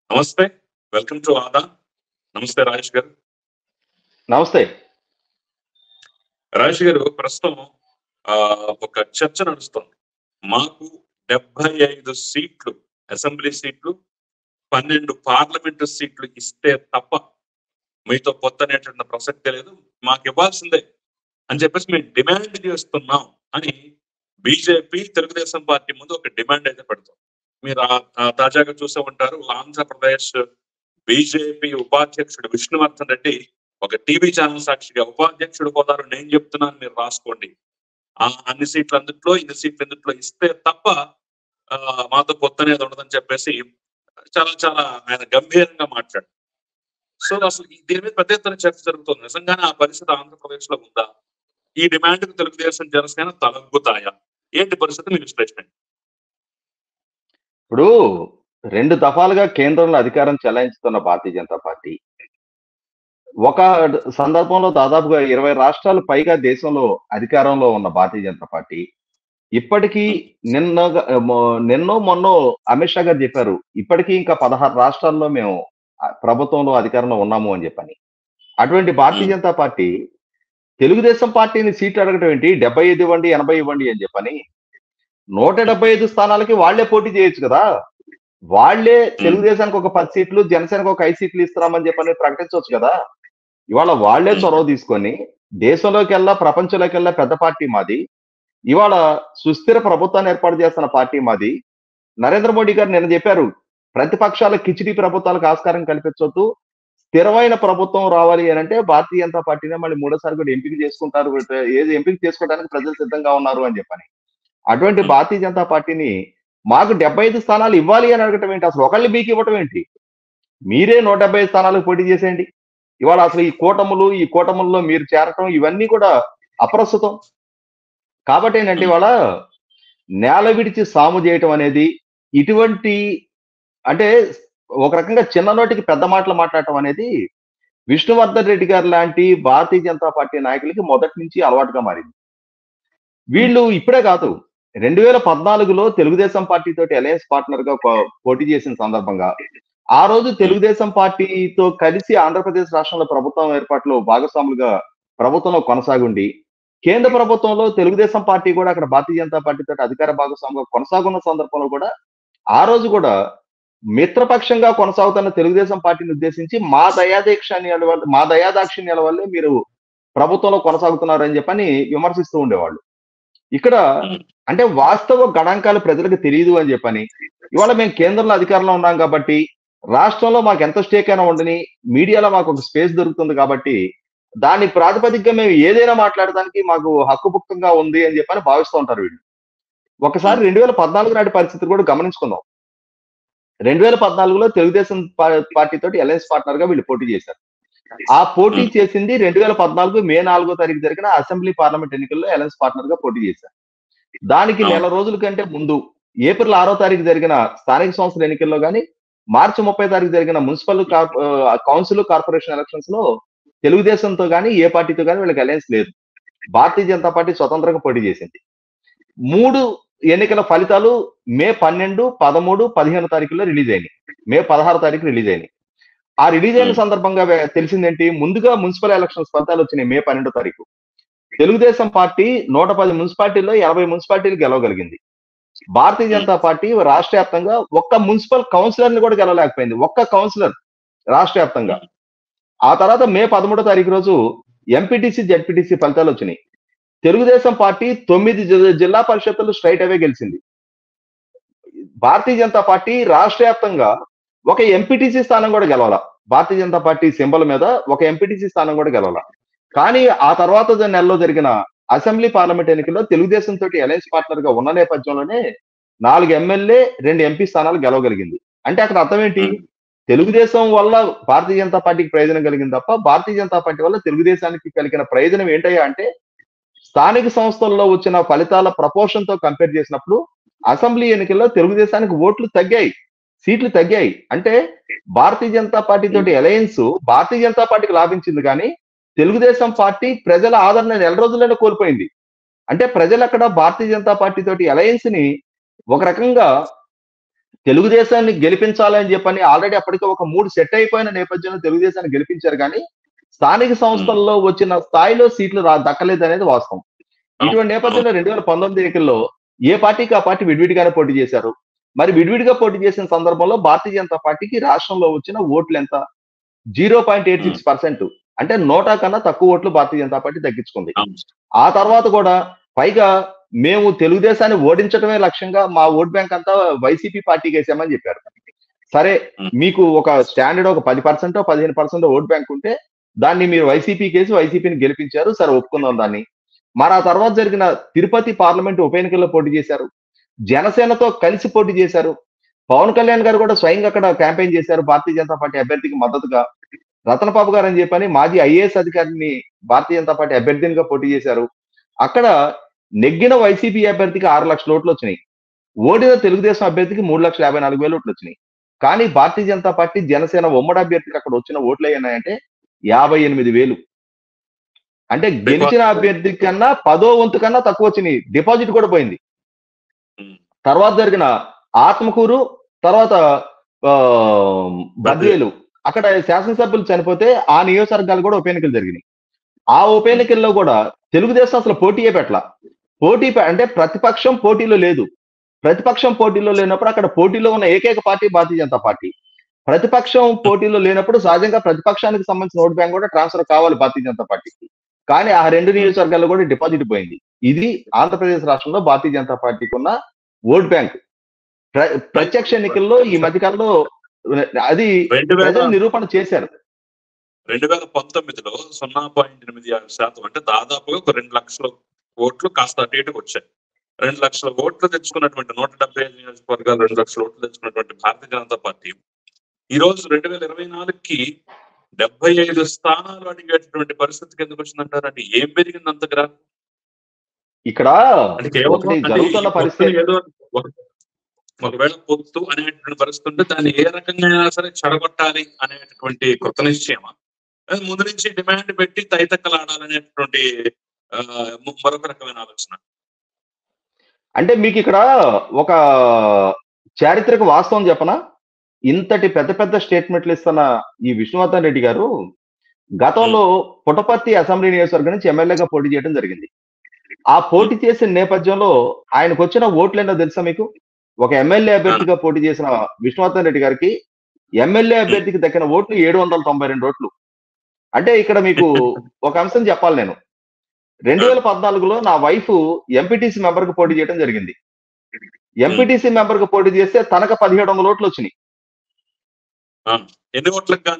నమస్తే. Welcome to ఆదా. నమస్తే రాజేష్ గారు. నమస్తే. రాజేష్ గారు ప్రస్తుతం ఒక చర్చ నడుస్తుంది. మాకు 75 సీట్లు అసెంబ్లీ సీట్లు, 12 పార్లమెంటు సీట్లు ఇస్తే తప్ప మీతో పొత్తనేటువంటి ప్రసక్తే లేదు. మాకు ఇవ్వాల్సిందే అని చెప్పేసి మేము డిమాండ్ చేస్తున్నాం అని బీజేపీ, తెలుగుదేశం పార్టీ ముందు ఒక డిమాండ్ అయితే పెడుతుంది. మీరు తాజాగా చూసే ఉంటారు. ఆంధ్రప్రదేశ్ బీజేపీ ఉపాధ్యక్షుడు విష్ణువర్ధన్ రెడ్డి ఒక టీవీ ఛానల్ సాక్షిగా ఉపాధ్యక్షుడు హోదాలో నేను చెప్తున్నాను, మీరు రాసుకోండి, అన్ని సీట్లు అందుట్లో ఇన్ని సీట్లు ఎందుట్లో ఇస్తే తప్ప మాతో పొత్తనేది ఉండదని చెప్పేసి చాలా చాలా ఆయన గంభీరంగా మాట్లాడు. సో అసలు దీని మీద పెద్ద ఎత్తున చర్చ జరుగుతుంది. నిజంగానే ఆ పరిస్థితి ఆంధ్రప్రదేశ్ లో ఉందా? ఈ డిమాండ్ కు తెలుగుదేశం, జనసేన తలగ్గుతాయా? ఏంటి పరిస్థితి, మీ విశ్లేషణ? ఇప్పుడు 2 దఫాలుగా కేంద్రంలో అధికారం చెలాయించుతున్న భారతీయ జనతా పార్టీ ఒక సందర్భంలో దాదాపుగా 20 రాష్ట్రాలు పైగా దేశంలో అధికారంలో ఉన్న భారతీయ జనతా పార్టీ ఇప్పటికీ నిన్నో మొన్నో అమిత్ షా గారు చెప్పారు, ఇప్పటికీ ఇంకా 16 రాష్ట్రాల్లో మేము ప్రభుత్వంలో అధికారంలో ఉన్నాము అని చెప్పని. అటువంటి భారతీయ జనతా పార్టీ తెలుగుదేశం పార్టీని సీట్లు అడగటం ఏంటి? 75 ఇవ్వండి, 80 ఇవ్వండి అని చెప్పని. 175 స్థానాలకి వాళ్లే పోటీ చేయొచ్చు కదా. వాళ్లే తెలుగుదేశానికి ఒక 10 సీట్లు, జనసేనకు ఒక 5 సీట్లు ఇస్తున్నామని చెప్పని ప్రకటించవచ్చు కదా. ఇవాళ వాళ్లే చొరవ తీసుకొని దేశంలోకెల్లా, ప్రపంచంలోకెల్లా పెద్ద పార్టీ మాది, ఇవాళ సుస్థిర ప్రభుత్వాన్ని ఏర్పాటు చేస్తున్న పార్టీ మాది. నరేంద్ర మోడీ గారు నిన్న చెప్పారు, ప్రతిపక్షాల కిచిడి ప్రభుత్వాలకు ఆస్కారం కల్పించొద్దు, స్థిరమైన ప్రభుత్వం రావాలి అని అంటే భారతీయ జనతా పార్టీనే మళ్ళీ మూడోసారి కూడా ఎంపిక చేసుకుంటారు, ఏది ఎంపిక చేసుకోవడానికి ప్రజలు సిద్ధంగా ఉన్నారు అని చెప్పని. అటువంటి భారతీయ జనతా పార్టీని మాకు 75 స్థానాలు ఇవ్వాలి అని అడగటం ఏంటి? అసలు ఒకళ్ళు మీకు ఇవ్వటం ఏంటి? మీరే 175 స్థానాలకు పోటీ చేసేయండి. ఇవాళ అసలు ఈ కూటముల్లో మీరు చేరటం ఇవన్నీ కూడా అప్రస్తుతం. కాబట్టి ఏంటంటే ఇవాళ నేల విడిచి సాము చేయటం అనేది, ఇటువంటి అంటే ఒక రకంగా చిన్న నోటికి పెద్ద మాటలు మాట్లాడటం అనేది విష్ణువర్ధన్ రెడ్డి గారు లాంటి భారతీయ జనతా పార్టీ నాయకులకి మొదటి నుంచి అలవాటుగా మారింది. వీళ్ళు ఇప్పుడే కాదు, 2014లో తెలుగుదేశం పార్టీ తోటి అలయన్స్ పార్ట్నర్ గా పోటీ చేసిన సందర్భంగా ఆ రోజు తెలుగుదేశం పార్టీతో కలిసి ఆంధ్రప్రదేశ్ రాష్ట్రంలో ప్రభుత్వం ఏర్పాటులో భాగస్వాములుగా ప్రభుత్వంలో కొనసాగుండి, కేంద్ర ప్రభుత్వంలో తెలుగుదేశం పార్టీ కూడా అక్కడ భారతీయ జనతా పార్టీ తోటి అధికార భాగస్వాముగా కొనసాగున్న సందర్భంలో కూడా ఆ రోజు కూడా మిత్రపక్షంగా కొనసాగుతున్న తెలుగుదేశం పార్టీని ఉద్దేశించి మా దయాదాక్షిణ్యాల వల్లే మీరు ప్రభుత్వంలో కొనసాగుతున్నారని చెప్పని విమర్శిస్తూ ఉండేవాళ్ళు. ఇక్కడ అంటే వాస్తవ గణాంకాలు ప్రజలకు తెలియదు అని చెప్పని, ఇవాళ మేము కేంద్రంలో అధికారంలో ఉన్నాం కాబట్టి రాష్ట్రంలో మాకు ఎంత స్టేక్ అయినా ఉండని, మీడియాలో మాకు ఒక స్పేస్ దొరుకుతుంది కాబట్టి దాని ప్రాతిపదికగా మేము ఏదైనా మాట్లాడడానికి మాకు హక్కుభుక్తంగా ఉంది అని చెప్పని భావిస్తూ ఉంటారు వీళ్ళు. ఒకసారి 2014 నాటి పరిస్థితులు కూడా గమనించుకుందాం. 2014లో తెలుగుదేశం పార్టీ తోటి అలయన్స్ పార్ట్నర్ గా వీళ్ళు పోటీ చేశారు. ఆ పోటీ చేసింది 2014 మే 4వ తారీఖు జరిగిన అసెంబ్లీ పార్లమెంట్ ఎన్నికల్లో అలయన్స్ పార్ట్నర్ గా పోటీ చేశారు. దానికి నెల రోజుల కంటే ముందు ఏప్రిల్ 6వ తారీఖు జరిగిన స్థానిక సంస్థల ఎన్నికల్లో గానీ, మార్చి 30 తారీఖు జరిగిన మున్సిపల్ కౌన్సిల్, కార్పొరేషన్ ఎలక్షన్స్ లో తెలుగుదేశంతో గానీ ఏ పార్టీతో గానీ వీళ్ళకి అలయన్స్ లేదు. భారతీయ జనతా పార్టీ స్వతంత్రంగా పోటీ చేసింది. 3 ఎన్నికల ఫలితాలు మే 12, 13, 15 తారీఖుల్లో రిలీజ్ అయినాయి. మే 16 తారీఖు రిలీజ్ అయినాయి. ఆ రిలీజ్ అయిన సందర్భంగా తెలిసిందేంటి? ముందుగా మున్సిపల్ ఎలక్షన్స్ ఫలితాలు వచ్చినాయి మే 12వ తారీఖు. తెలుగుదేశం పార్టీ 110 మున్సిపాలిటీల్లో 80 మున్సిపాలిటీలు గెలవగలిగింది. భారతీయ జనతా పార్టీ రాష్ట్ర వ్యాప్తంగా ఒక్క మున్సిపల్ కౌన్సిలర్ ని కూడా గెలవలేకపోయింది. ఒక్క కౌన్సిలర్ రాష్ట్ర వ్యాప్తంగా. ఆ తర్వాత మే 13వ తారీఖు రోజు ఎంపీటీసీ, జెడ్పీటీసీ ఫలితాలు వచ్చినాయి. తెలుగుదేశం పార్టీ 9 జిల్లా పరిషత్తులు స్ట్రైట్ అవే గెలిచింది. భారతీయ జనతా పార్టీ రాష్ట్ర వ్యాప్తంగా ఒక ఎంపీటీసీ స్థానం కూడా గెలవాల. భారతీయ జనతా పార్టీ సింబల్ మీద ఒక ఎంపీటీసీ స్థానం కూడా గెలవాల. కానీ ఆ తర్వాత నెలలో జరిగిన అసెంబ్లీ పార్లమెంట్ ఎన్నికల్లో తెలుగుదేశం తోటి అలయన్స్ పార్ట్నర్ గా ఉన్న నేపథ్యంలోనే 4 ఎమ్మెల్యే, 2 ఎంపీ స్థానాలు గెలవగలిగింది. అంటే అక్కడ అర్థం ఏంటి? తెలుగుదేశం వల్ల భారతీయ జనతా పార్టీకి ప్రయోజనం కలిగింది తప్ప భారతీయ జనతా పార్టీ వల్ల తెలుగుదేశానికి కలిగిన ప్రయోజనం ఏంటయ్యా అంటే, స్థానిక సంస్థల్లో వచ్చిన ఫలితాల ప్రపోర్షన్ తో కంపేర్ చేసినప్పుడు అసెంబ్లీ ఎన్నికల్లో తెలుగుదేశానికి ఓట్లు తగ్గాయి, సీట్లు తగ్గాయి. అంటే భారతీయ జనతా పార్టీ తోటి అలయన్స్ భారతీయ జనతా పార్టీకి లాభించింది, కానీ తెలుగుదేశం పార్టీ ప్రజల ఆదరణ నెల రోజుల్లోనే కోల్పోయింది. అంటే ప్రజలు అక్కడ భారతీయ జనతా పార్టీ తోటి అలయన్స్ ని ఒక రకంగా తెలుగుదేశాన్ని గెలిపించాలని చెప్పని ఆల్రెడీ అప్పటికే ఒక 3 సెట్ అయిపోయిన నేపథ్యంలో తెలుగుదేశాన్ని గెలిపించారు కానీ స్థానిక సంస్థల్లో వచ్చిన స్థాయిలో సీట్లు దక్కలేదు అనేది వాస్తవం. ఇటువంటి నేపథ్యంలో 2019 ఎన్నికల్లో ఏ పార్టీకి ఆ పార్టీ విడివిడిగానే పోటీ చేశారు. మరి విడివిడిగా పోటీ చేసిన సందర్భంలో భారతీయ జనతా పార్టీకి రాష్ట్రంలో వచ్చిన ఓట్లు ఎంత? 0.86%. అంటే 100 కన్నా తక్కువ ఓట్లు భారతీయ జనతా పార్టీ తగ్గించుకుంది. ఆ తర్వాత కూడా పైగా మేము తెలుగుదేశాన్ని ఓడించడమే లక్ష్యంగా మా ఓట్ బ్యాంక్ అంతా వైసీపీ పార్టీకి వేసామని చెప్పారు. సరే, మీకు ఒక స్టాండర్డ్ ఒక 10% 15% ఓట్ బ్యాంక్ ఉంటే దాన్ని మీరు వైసీపీకి వేసి వైసీపీని గెలిపించారు. సరే, ఒప్పుకుందాం దాన్ని. మరి ఆ తర్వాత జరిగిన తిరుపతి పార్లమెంట్ ఉప ఎన్నికల్లో పోటీ చేశారు. జనసేనతో కలిసి పోటీ చేశారు. పవన్ కళ్యాణ్ గారు కూడా స్వయంగా అక్కడ క్యాంపెయిన్ చేశారు భారతీయ జనతా పార్టీ అభ్యర్థికి మద్దతుగా. రతనబాబు గారు అని చెప్పని మాజీ ఐఏఎస్ అధికారిని భారతీయ జనతా పార్టీ అభ్యర్థినిగా పోటీ చేశారు. అక్కడ నెగ్గిన వైసీపీ అభ్యర్థికి 6 లక్షల ఓట్లు వచ్చినాయి. ఓడిన తెలుగుదేశం అభ్యర్థికి 3,54,000 ఓట్లు వచ్చినాయి. కానీ భారతీయ జనతా పార్టీ జనసేన ఉమ్మడి అభ్యర్థికి అక్కడ వచ్చిన ఓట్లు ఏనాయంటే 58,000. అంటే గెలిచిన అభ్యర్థి కన్నా 10వ వంతు కన్నా తక్కువ వచ్చినాయి. డిపాజిట్ కూడా పోయింది. తర్వాత జరిగిన ఆత్మకూరు, తర్వాత బద్వేలు, అక్కడ శాసనసభ్యులు చనిపోతే ఆ నియోజకవర్గాలు కూడా ఉప ఎన్నికలు జరిగినాయి. ఆ ఉప ఎన్నికల్లో కూడా తెలుగుదేశం అసలు పోటీయే పెట్టల. అంటే ప్రతిపక్షం పోటీలో లేదు. ప్రతిపక్షం పోటీలో లేనప్పుడు అక్కడ పోటీలో ఉన్న ఏకైక పార్టీ భారతీయ జనతా పార్టీ. ప్రతిపక్షం పోటీలో లేనప్పుడు సహజంగా ప్రతిపక్షానికి సంబంధించిన ఓట్ బ్యాంక్ కూడా ట్రాన్స్ఫర్ కావాలి భారతీయ జనతా పార్టీకి. కానీ ఆ 2 నియోజకవర్గాల్లో కూడా డిపాజిట్ పోయింది. ఇది ఆంధ్రప్రదేశ్ రాష్ట్రంలో భారతీయ జనతా పార్టీకి ఉన్న ఓట్ బ్యాంక్. ప్రత్యక్ష ఎన్నికల్లో ఈ మధ్యకాలంలో అది ప్రజలు నిరూపణ చేశారు. 2019లో 0.86%, అంటే దాదాపుగా ఒక 2 లక్షల ఓట్లు కాస్త అటు ఇటుకు వచ్చాయి. 2 లక్షల ఓట్లు తెచ్చుకున్నటువంటి 175 నియోజకవర్గాలు 2 లక్షల ఓట్లు తెచ్చుకున్నటువంటి భారతీయ జనతా పార్టీ ఈ రోజు 2024కి 75 స్థానాలు అడిగేటటువంటి పరిస్థితికి ఎందుకు వచ్చిందంటారు? అంటే ఏం పెరిగింది అంతగా? ఇక్కడ జరుగుతున్న పరిస్థితి ఏదో ఒకవేళ పొత్తు అనేటువంటి పరిస్థితి ఉంటే దాన్ని ఏ రకంగా అయినా సరే చెడగొట్టాలి అనేటటువంటి కృత నిశ్చయమా, ముందు నుంచి డిమాండ్ పెట్టి తైతక్కలాడాలనేటువంటి మరొక రకమైన ఆలోచన? అంటే మీకు ఇక్కడ ఒక చారిత్రక వాస్తవం చెప్పనా? ఇంతటి పెద్ద పెద్ద స్టేట్మెంట్లు ఇస్తున్న ఈ విష్ణువర్ధన్ రెడ్డి గారు గతంలో పుట్టపర్తి అసెంబ్లీ నియోజకవర్గం నుంచి ఎమ్మెల్యేగా పోటీ చేయడం జరిగింది. ఆ పోటీ చేసిన నేపథ్యంలో ఆయనకు వచ్చిన ఓట్లు ఏంటో తెలుసా మీకు? ఒక ఎమ్మెల్యే అభ్యర్థిగా పోటీ చేసిన విష్ణువర్ధన్ రెడ్డి గారికి ఎమ్మెల్యే అభ్యర్థికి దక్కిన ఓట్లు 792 ఓట్లు. అంటే ఇక్కడ మీకు ఒక అంశం చెప్పాలి. నేను 2014లో నా వైఫ్ ఎంపీటీసీ మెంబర్ కు పోటీ చేయడం జరిగింది. ఎంపీటీసీ మెంబర్ కు పోటీ చేస్తే తనకు 1700 ఓట్లు వచ్చినాయి. ఎన్ని ఓట్లకు గాను?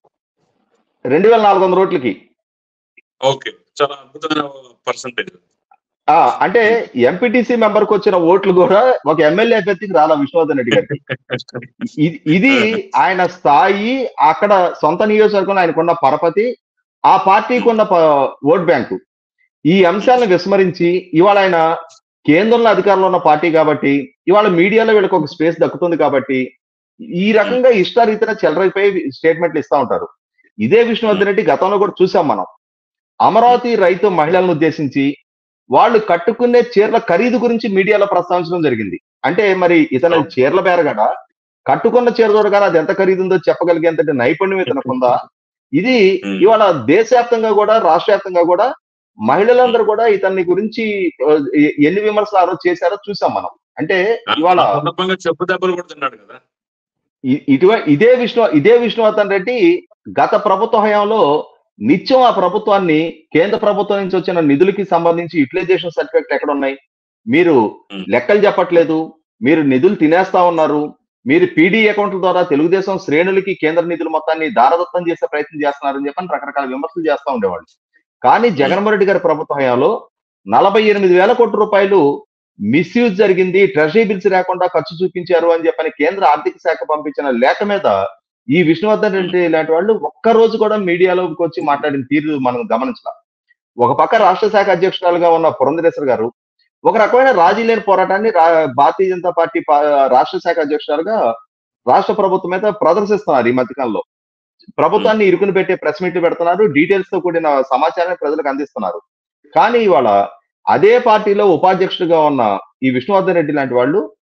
2400 ఓట్లకి. ఓకే, చాలా అద్భుతమైన పర్సెంటేజ్. అంటే ఎంపీటీసీ మెంబర్ కు వచ్చిన ఓట్లు కూడా ఒక ఎమ్మెల్యే అభ్యర్థికి రాలా విష్ణువర్ధన్ రెడ్డి గారికి. ఇది ఆయన స్థాయి, అక్కడ సొంత నియోజకవర్గంలో ఆయనకున్న పరపతి, ఆ పార్టీకి ఉన్న ఓట్ బ్యాంకు. ఈ అంశాలను విస్మరించి ఇవాళ ఆయన కేంద్రంలో అధికారంలో ఉన్న పార్టీ కాబట్టి ఇవాళ మీడియాలో వీళ్ళకి ఒక స్పేస్ దక్కుతుంది కాబట్టి ఈ రకంగా ఇష్టారీతిన చెలరైపోయి స్టేట్మెంట్లు ఇస్తా ఉంటారు. ఇదే విష్ణువర్ధన్ రెడ్డి గతంలో కూడా చూసాం మనం. అమరావతి రైతు మహిళలను ఉద్దేశించి వాళ్ళు కట్టుకునే చీరల ఖరీదు గురించి మీడియాలో ప్రస్తావించడం జరిగింది. అంటే మరి ఇతను చీరల బేరగడ, కట్టుకున్న చీర దొరగానే అది ఎంత ఖరీదుందో చెప్పగలిగేంతటి నైపుణ్యం ఇతనుకుందా? ఇది ఇవాళ దేశవ్యాప్తంగా కూడా రాష్ట్ర వ్యాప్తంగా కూడా మహిళలందరూ కూడా ఇతన్ని గురించి ఎన్ని విమర్శలు ఆ రోజు చేశారో చూసాం మనం. అంటే ఇవాళ చెప్పు దెబ్బలు కూడా తిన్నాడు కదా. ఇదే విష్ణువర్ధన్ రెడ్డి గత ప్రభుత్వ హయాంలో నిత్యం ఆ ప్రభుత్వాన్ని కేంద్ర ప్రభుత్వం నుంచి వచ్చిన నిధులకి సంబంధించి యూటిలైజేషన్ సర్టిఫికెట్లు ఎక్కడ ఉన్నాయి, మీరు లెక్కలు చెప్పట్లేదు, మీరు నిధులు తినేస్తా ఉన్నారు, మీరు పీడీ అకౌంట్ల ద్వారా తెలుగుదేశం శ్రేణులకి కేంద్ర నిధులు మొత్తాన్ని దారదత్తం చేసే ప్రయత్నం చేస్తున్నారని చెప్పని రకరకాల విమర్శలు చేస్తా ఉండేవాళ్ళు. కానీ జగన్మోహన్ రెడ్డి గారి ప్రభుత్వ హయాంలో 48,000 కోట్ల రూపాయలు మిస్యూజ్ జరిగింది, ట్రెజరీ బిల్స్ లేకుండా ఖర్చు చూపించారు అని చెప్పని కేంద్ర ఆర్థిక శాఖ పంపించిన లేఖ మీద ఈ విష్ణువర్ధన్ రెడ్డి లాంటి వాళ్ళు ఒక్క రోజు కూడా మీడియాలోకి వచ్చి మాట్లాడిన తీరు మనం గమనించాలి. ఒక పక్క రాష్ట్ర శాఖ అధ్యక్షురాలుగా ఉన్న పురంధరేశ్వర్ గారు ఒక రకమైన రాజీ లేని పోరాటాన్ని భారతీయ జనతా పార్టీ రాష్ట్ర శాఖ అధ్యక్షురాలుగా రాష్ట్ర ప్రభుత్వం మీద ప్రదర్శిస్తున్నారు. ఈ మధ్యకాలంలో ప్రభుత్వాన్ని ఇరుకుని పెట్టే ప్రెస్ మీట్లు పెడుతున్నారు, డీటెయిల్స్ తో కూడిన సమాచారాన్ని ప్రజలకు అందిస్తున్నారు. కానీ ఇవాళ అదే పార్టీలో ఉపాధ్యక్షుడిగా ఉన్న ఈ విష్ణువర్ధన్ రెడ్డి లాంటి వాళ్ళు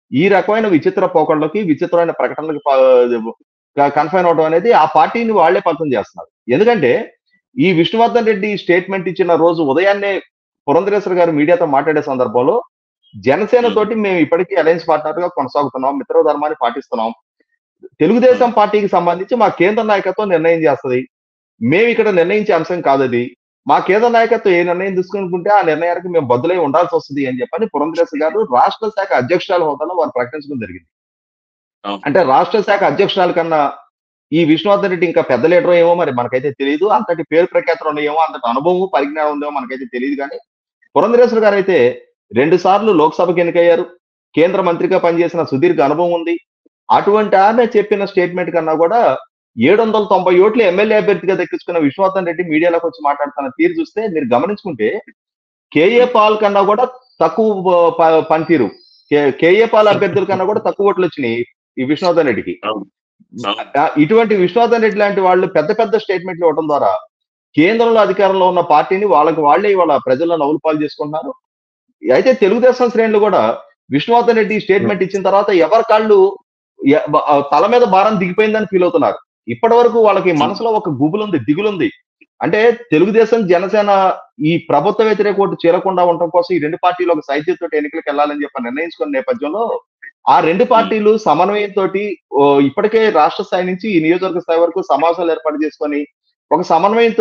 ఈ రకమైన విచిత్ర పోకళ్ళకి, విచిత్రమైన ప్రకటనలకు కన్ఫైన్ అవడం అనేది ఆ పార్టీని వాళ్లే పతనం చేస్తున్నారు. ఎందుకంటే ఈ విష్ణువర్ధన్ రెడ్డి స్టేట్మెంట్ ఇచ్చిన రోజు ఉదయాన్నే పురంధరేశ్వర్ గారు మీడియాతో మాట్లాడే సందర్భంలో జనసేన తోటి మేము ఇప్పటికీ అలయన్స్ పార్ట్నర్ గా కొనసాగుతున్నాం, మిత్రధర్మాన్ని పాటిస్తున్నాం. తెలుగుదేశం పార్టీకి సంబంధించి మా కేంద్ర నాయకత్వం నిర్ణయం చేస్తుంది. మేము ఇక్కడ నిర్ణయించే అంశం కాదది. మా కేంద్ర నాయకత్వం ఏ నిర్ణయం తీసుకుంటే ఆ నిర్ణయానికి మేము బద్దులై ఉండాల్సి వస్తుంది అని చెప్పని పురంధరేశ్వర్ గారు రాష్ట్ర శాఖ అధ్యక్షురాల హోదాలో వారు ప్రకటించడం జరిగింది. అంటే రాష్ట్ర శాఖ అధ్యక్షురాల కన్నా ఈ విష్ణువర్ధన్ రెడ్డి ఇంకా పెద్ద లీడర్ ఏమో మరి మనకైతే తెలియదు. అంతటి పేరు ప్రఖ్యాతలు ఉన్నాయేమో, అంతటి అనుభవం పరిజ్ఞానం ఉందేమో మనకైతే తెలియదు. కానీ పురంధరేశ్వర్ గారు అయితే 2 సార్లు లోక్సభకు ఎన్నికయ్యారు, కేంద్ర మంత్రిగా పనిచేసిన సుదీర్ఘ అనుభవం ఉంది. అటువంటి ఆమె చెప్పిన స్టేట్మెంట్ కన్నా కూడా 790 ఓట్లు ఎమ్మెల్యే అభ్యర్థిగా దక్కించుకున్న విష్ణువర్ధన్ రెడ్డి మీడియాలోకి వచ్చి మాట్లాడుతున్న తీరు చూస్తే మీరు గమనించుకుంటే కేఏ పాల్ కన్నా కూడా తక్కువ పనితీరు, కేఏ పాల్ అభ్యర్థుల కన్నా కూడా తక్కువ ఓట్లు వచ్చినాయి ఈ విష్ణువర్ధన్ రెడ్డికి. ఇటువంటి విష్ణువర్ధన్ రెడ్డి లాంటి వాళ్ళు పెద్ద పెద్ద స్టేట్మెంట్లు ఇవ్వడం ద్వారా కేంద్రంలో అధికారంలో ఉన్న పార్టీని వాళ్ళే ఇవాళ ప్రజల్లో నవ్వులు పాలు చేసుకుంటున్నారు. అయితే తెలుగుదేశం శ్రేణులు కూడా విష్ణువర్ధన్ రెడ్డి స్టేట్మెంట్ ఇచ్చిన తర్వాత ఎవరి కాళ్ళు తల మీద భారం దిగిపోయిందని ఫీల్ అవుతున్నారు. ఇప్పటి వరకు వాళ్ళకి మనసులో ఒక గుబులుంది, దిగులుంది. అంటే తెలుగుదేశం జనసేన ఈ ప్రభుత్వ వ్యతిరేక ఓటు చేరకుండా ఉండటం కోసం ఈ 2 పార్టీలు ఒక సైత్యంతో ఎన్నికలకు వెళ్ళాలని చెప్పి నిర్ణయించుకున్న నేపథ్యంలో ఆ 2 పార్టీలు సమన్వయంతో ఇప్పటికే రాష్ట్ర స్థాయి నుంచి ఈ నియోజకవర్గ స్థాయి వరకు సమావేశాలు ఏర్పాటు చేసుకొని ఒక సమన్వయంతో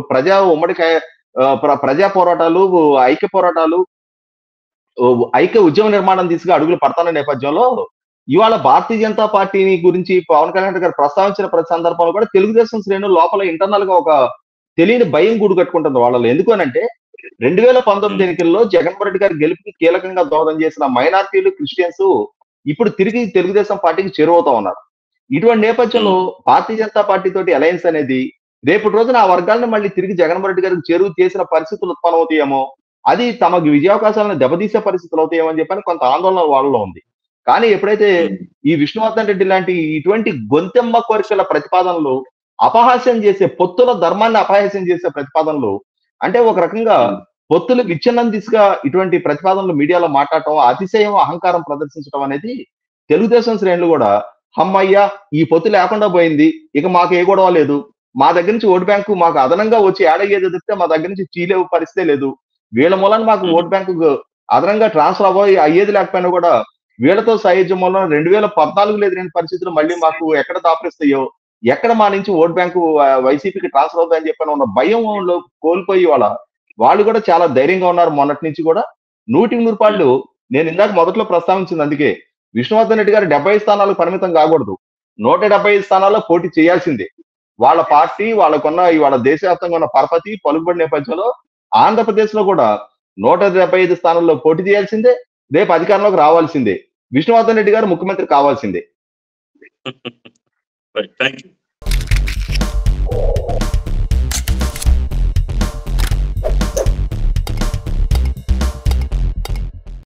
ప్రజా పోరాటాలు, ఐక్య పోరాటాలు, ఐక్య ఉద్యమ నిర్మాణం దిశగా అడుగులు పడతాన నేపథ్యంలో ఇవాళ భారతీయ జనతా పార్టీని గురించి పవన్ కళ్యాణ్ గారు ప్రస్తావించిన ప్రతి సందర్భంలో కూడా తెలుగుదేశం శ్రేణులు లోపల ఇంటర్నల్ గా ఒక తెలియని భయం గూడు కట్టుకుంటుంది వాళ్ళలో. ఎందుకు అనంటే 2019 ఎన్నికల్లో జగన్మోహన్ రెడ్డి గారి గెలుపుకి కీలకంగా దోహదం చేసిన మైనార్టీలు, క్రిస్టియన్స్ ఇప్పుడు తిరిగి తెలుగుదేశం పార్టీకి చేరువవుతా ఉన్నారు. ఇటువంటి నేపథ్యంలో భారతీయ జనతా పార్టీ తోటి అలయన్స్ అనేది రేపటి రోజున ఆ వర్గాలను మళ్ళీ తిరిగి జగన్మోహన్ రెడ్డి గారికి చేరువ చేసిన పరిస్థితులు ఉత్పన్నమవుతాయేమో, అది తమకు విజయావకాశాలను దెబ్బతీసే పరిస్థితులు అవుతాయేమో అని చెప్పని కొంత ఆందోళన వాళ్ళలో ఉంది. కానీ ఎప్పుడైతే ఈ విష్ణువర్ధన్ రెడ్డి లాంటి ఇటువంటి గొంతెమ్మ కోరికల ప్రతిపాదనలు, అపహాస్యం చేసే పొత్తుల ధర్మాన్ని అపహాస్యం చేసే ప్రతిపాదనలు, అంటే ఒక రకంగా పొత్తులు విచ్ఛిన్నం దిశగా ఇటువంటి ప్రతిపాదనలు మీడియాలో మాట్లాడటం, అతిశయం, అహంకారం ప్రదర్శించడం అనేది తెలుగుదేశం శ్రేణులు కూడా హమ్మయ్యా ఈ పొత్తు లేకుండా పోయింది, ఇక మాకు ఏ గొడవ లేదు, మా దగ్గర నుంచి ఓటు బ్యాంకు మాకు అదనంగా వచ్చి ఏడయ్యేది ఎదిగితే మా దగ్గర నుంచి చీలే పరిస్థితే లేదు, వీళ్ళ మూలాన్ని మాకు ఓటు బ్యాంకు అదనంగా ట్రాన్స్ఫర్ అయ్యేది లేకపోయినా కూడా వీళ్ళతో సాయుధ్యం వల్ల 2014 ఎదురైన పరిస్థితులు మళ్ళీ మాకు ఎక్కడ దాపరిస్తాయో, ఎక్కడ మా నుంచి ఓట్ బ్యాంకు వైసీపీకి ట్రాన్స్ఫర్ అవుతాయని చెప్పని ఉన్న భయంలో కోల్పోయి వాళ్ళు కూడా చాలా ధైర్యంగా ఉన్నారు. మొన్నటి నుంచి కూడా 100% నేను ఇందాక మొదట్లో ప్రస్తావించింది అందుకే విష్ణువర్ధన్ రెడ్డి గారు 70 స్థానాలకు పరిమితం కాకూడదు, 175 స్థానాల్లో పోటీ చేయాల్సిందే. వాళ్ళ పార్టీ వాళ్ళకున్న ఇవాళ దేశవ్యాప్తంగా ఉన్న పరపతి, పలుకుబడి నేపథ్యంలో ఆంధ్రప్రదేశ్ లో కూడా 175 స్థానాల్లో పోటీ చేయాల్సిందే, రేపు అధికారంలోకి రావాల్సిందే, విష్ణువర్ధన్ రెడ్డి గారు ముఖ్యమంత్రి కావాల్సిందే. Thank you.